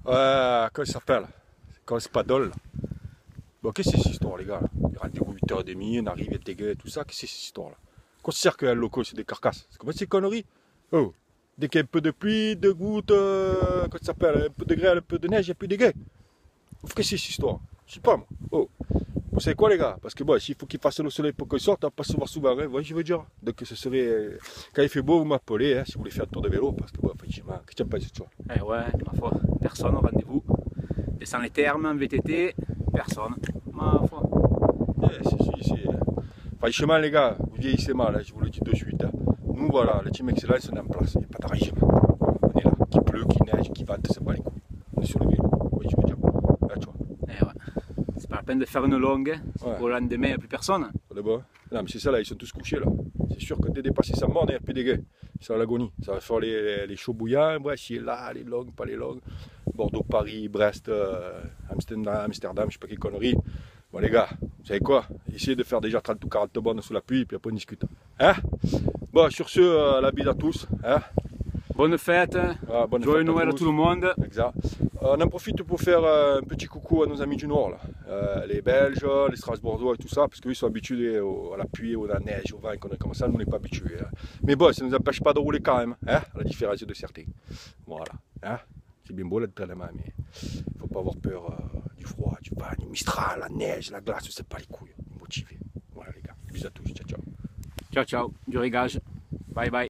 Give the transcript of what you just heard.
Comment ça s'appelle? Quand c'est pas dol là. Bon, qu'est-ce que c'est cette histoire, les gars là? Il rendez-vous 8h30, on arrive, il y a des gars et tout ça. Qu'est-ce que c'est cette histoire là? Qu'on se sert que les locaux, c'est des carcasses. C'est comme ces conneries. Oh, dès qu'il y a un peu de pluie, de gouttes, comment ça s'appelle? Un peu de grêle, un peu de neige, il n'y a plus de gars. Qu'est-ce que c'est cette histoire? Je sais pas moi. Oh. Vous savez quoi les gars? Parce que bon, s'il faut qu'il fasse le soleil pour qu'il sorte, on va pas se voir souvent, hein, vous voyez ce que je veux dire? Donc ce serait, quand il fait beau, vous m'appelez, hein, si vous voulez faire un tour de vélo, parce que bon, effectivement, qu'est-ce que tu en penses de toi? Eh ouais, ma foi, personne au rendez-vous. Descend les termes, VTT, personne, ma foi. Franchement les gars, vous vieillissez mal, hein, je vous le dis de suite. Hein. Nous voilà, le team excellence on est en place, il n'y a pas d'arrangement. On est là, qu'il pleut, qu'il neige, qu'il vente, c'est pas les couilles. On est sur le vélo, vous voyez ce que je veux dire? Là, tu vois. Eh ouais, c'est pas la peine de faire une longue, si pour le lendemain il n'y a plus personne. Bon. Non mais c'est ça là, ils sont tous couchés là. C'est sûr que dès dépasser sa mort, il n'y a plus de gars. C'est l'agonie. Ça va faire les chauds bouillants, ouais, si là, les longues, pas les longues. Bordeaux, Paris, Brest, Amsterdam, je sais pas quelle connerie. Bon les gars, vous savez quoi? Essayez de faire déjà 30 ou 40 bornes sous la pluie, puis après on discute. Hein? Bon, sur ce, la bise à tous. Hein? Bonne fête, joyeux Noël à tout le monde. Exact. On en profite pour faire un petit coucou à nos amis du Nord, là. Les Belges, les Strasbourgeois et tout ça, parce qu'eux ils sont habitués à la pluie, à la neige, au vent, comme ça, nous on n'est pas habitués. Hein. Mais bon, ça ne nous empêche pas de rouler quand même, hein, à la différence de certains. Voilà. Hein. C'est bien beau l'entraînement, mais il ne faut pas avoir peur du froid, du vent, du mistral, la neige, la glace, c'est pas les couilles, motivé. Voilà les gars, bisous à tous, ciao ciao. Ciao ciao, du régage, bye bye.